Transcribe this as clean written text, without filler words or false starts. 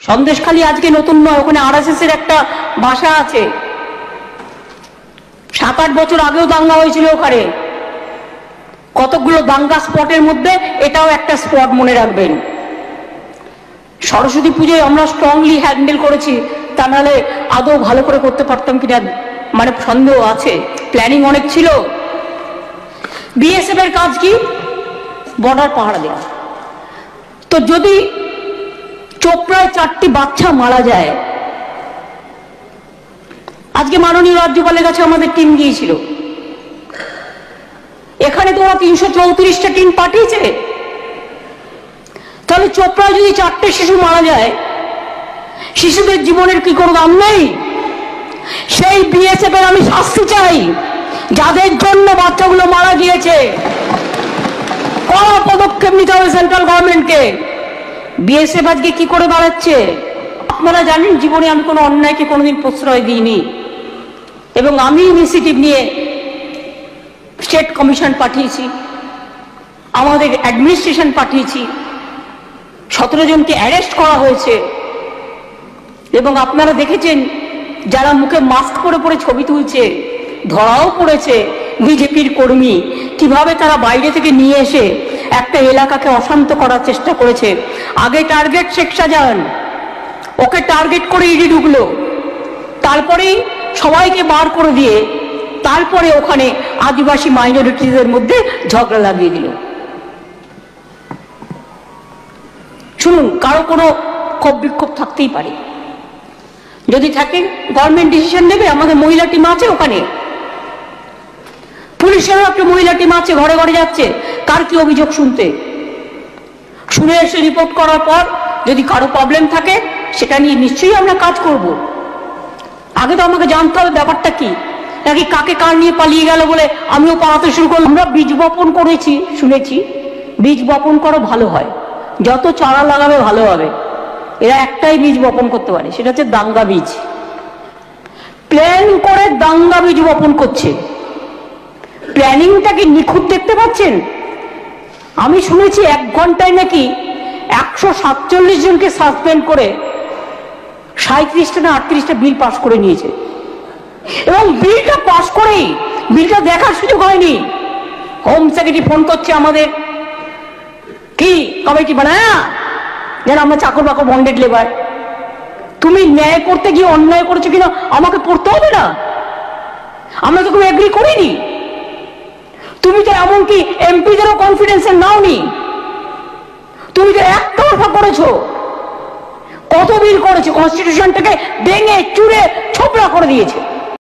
সন্দেশখালী আজকে নতুন নয়, ওখানে আরএসএস এর একটা ভাষা আছে। 7-8 বছর আগেও দাঙ্গা হয়েছিল ওখানে। কতগুলো দাঙ্গা স্পটের মধ্যে এটাও একটা স্পট, মনে রাখবেন। সরস্বতী পুজোয় আমরা স্ট্রংলি হ্যান্ডেল করেছি, তা নাহলে আদৌ ভালো করে করতে পারতাম কিনা মানে সন্দেহ আছে। প্ল্যানিং অনেক ছিল। বিএসএফ এর কাজ কি? বর্ডার পাহারা দেওয়া। তো যদি চোপড়ায় 4টি বাচ্চা মারা যায়, আজকে মাননীয় রাজ্যপালের কাছে আমাদের টিম গিয়েছিল, এখানে তো ওরা 334টা টিম পাঠিয়েছে। তাহলে চোপড়ায় যদি 4টে শিশু মারা যায়, শিশুদের জীবনের কি কোনো দাম নেই? সেই বিএসএফ এর আমি শাস্তি চাই, যাদের জন্য বাচ্চাগুলো মারা গিয়েছে। কড়া পদক্ষেপ নিতে হবে সেন্ট্রাল গভর্নমেন্টকে। বিএসএফ আজকে কি করে দাঁড়াচ্ছে আপনারা জানেন। জীবনে আমি কোনো অন্যায়কে কোনোদিন প্রশ্রয় দিইনি, এবং আমি ইনিশিয়েটিভ নিয়ে স্টেট কমিশন পাঠিয়েছি, আমাদের অ্যাডমিনিস্ট্রেশন পাঠিয়েছি, 17 জনকে অ্যারেস্ট করা হয়েছে। এবং আপনারা দেখেছেন যারা মুখে মাস্ক পরে পরে ছবি তুলছে, ধরাও পড়েছে বিজেপির কর্মী, কিভাবে তারা বাইরে থেকে নিয়ে এসে একটা এলাকাকে অশান্ত করার চেষ্টা করেছে। আগে টার্গেট শেখ শাহজাহান, ওকে টার্গেট করে ইডি ঢুকলো, তারপরেই সবাইকে বার করে দিয়ে তারপরে ওখানে আদিবাসী মাইনরিটিদের মধ্যে ঝগড়া লাগিয়ে দিল। শুনুন, কারো কোনো ক্ষোভ বিক্ষোভ থাকতেই পারে, যদি থাকে গভর্নমেন্ট ডিসিশন নেবে। আমাদের মহিলা টিম আছে ওখানে, পুলিশেরও একটা মহিলা টিম আছে, ঘরে ঘরে যাচ্ছে কার কি অভিযোগ শুনতে। শুনে এসে রিপোর্ট করার পর যদি কারো প্রবলেম থাকে সেটা নিয়ে নিশ্চয়ই আমরা কাজ করব। আগে তো আমাকে জানতে হবে ব্যাপারটা কি, নাকি কাকে কার নিয়ে পালিয়ে গেল বলে আমিও পালাতে শুরু করলাম। আমরা বীজ বপন করেছি, শুনেছি বীজ বপন করো ভালো হয়, যত চারা লাগাবে ভালো হবে। এরা একটাই বীজ বপন করতে পারে, সেটা হচ্ছে দাঙ্গা বীজ। প্ল্যান করে দাঙ্গা বীজ বপন করছে। প্ল্যানিংটা কি নিখুঁত দেখতে পাচ্ছেন? আমি শুনেছি 1 ঘন্টায় নাকি 147 জনকে সাসপেন্ড করে 37টা না 38টা বিল পাস করে নিয়েছে। এবং বিলটা পাস করেই বিলটা দেখার সুযোগ হয়নি। হোম সেক্রেটারি ফোন করছে আমাদের, কি কমিটি বানায়া যেন আমরা চাকর বাকর বন্ডেড লেবার। তুমি ন্যায় করতে গিয়ে অন্যায় করেছো কিনা আমাকে পড়তে হবে না? আমরা তো কেউ এগ্রি করিনি। তুমি তো এমনকি এমপিদেরও কনফিডেন্সে নাওনি, তুমি তো একতরফা করেছো। কত বিল করেছো, কনস্টিটিউশনটাকে ভেঙে চুরে ছোবড়া করে দিয়েছে।